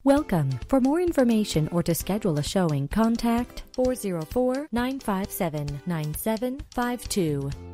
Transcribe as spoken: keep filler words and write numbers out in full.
Welcome. For more information or to schedule a showing, contact four zero four, nine five seven, nine seven five two.